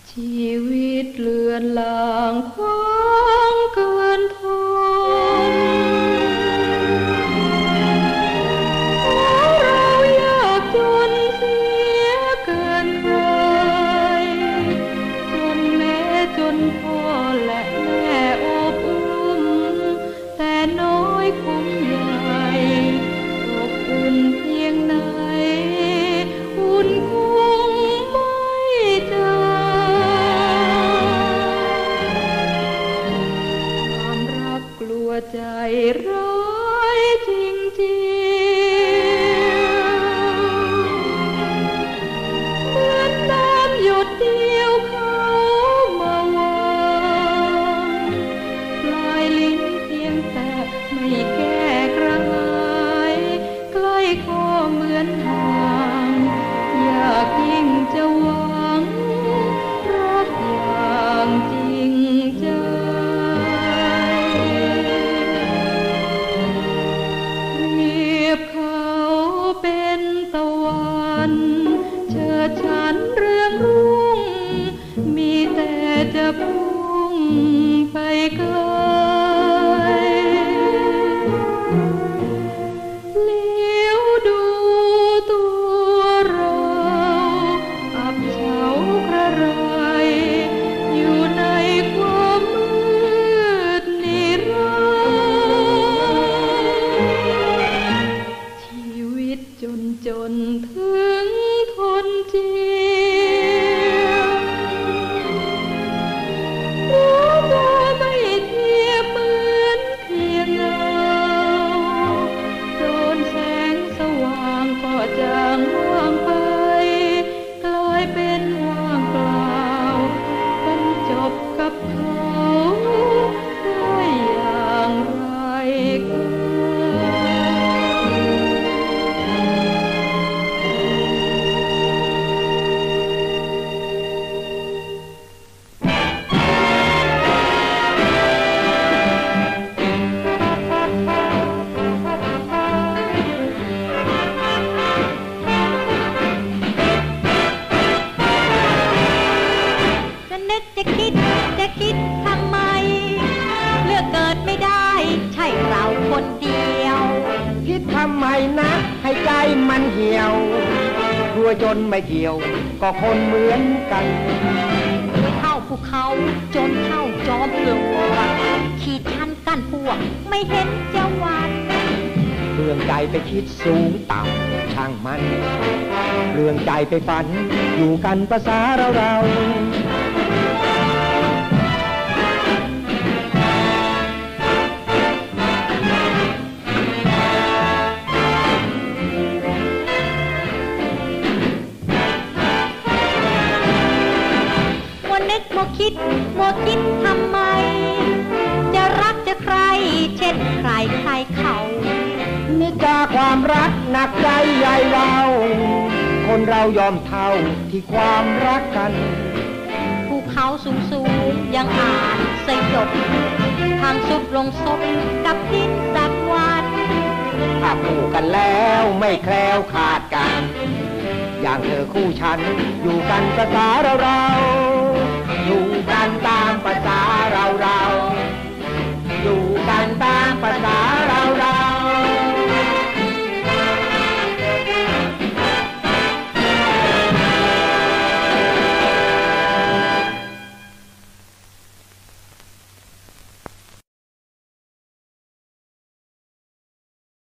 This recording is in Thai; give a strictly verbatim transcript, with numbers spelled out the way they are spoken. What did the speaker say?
ชีวิตเลือนลางคว้างเกินทนเรายากจนเสียเกินใครจนแม้จนพ่อและแม่อบอุ้มแต่น้อยคงใหญ่อบอุ่นเพียงไหนอุ่นคงไม่จางกลัวใจร้ายจริงๆเหมือนน้ำหยดเดียวเขามาวางปลายลิ้นเพียงแต่ไม่แก้กระหายใกล้คอเหมือนห่างอยากยิ่งจะหวังรักอย่างจริงใจเขาเป็นตะวันเชิดฉันเรืองรุ่งมีแต่จะพุ่งไปไกลเลี้ยวดูตัวเราอับเฉาคระไรอยู่ในความมืดนิรันดร์ชีวิตจนจนถึงทนเจียมรู้ว่าไม่เทียบเหมือนเพียงเงาโดนแสงสว่างก็จางว่างไปกลายเป็นว่างเปล่าบรรจบกับเขาได้อย่างไรกันจะคิดจะคิดทำไมเลือกเกิดไม่ได้ใช่เราคนเดียวคิดทำไมนะให้ใจมันเหี่ยวรวยจนไม่เกี่ยวก็คนเหมือนกันรวยเท่าภูเขาจนเท่าจอมปลวกขีดชั้นกันพวกไม่เห็นจะหวัดเรื่องใจไปคิดสูงต่ำช่างมันเรื่องใจไปฝันอยู่กันภาษาเราเรานึกโมคิดโมคิดทำไมจะรักจะใครเช่นใครใครเขานิจาความรักหนักใจใหญ่เราคนเรายอมเท่าที่ความรักกันภูเขาสูงสูงยังอ่านสยบทางสุดลงศพกับดินสักวันถ้าคู่กันแล้วไม่แคล้วขาดกันอย่างเธอคู่ฉันอยู่กันภาษาเราเราอยู่กันตามภาษาเราเราอยู่กันตามภาษาเราเรา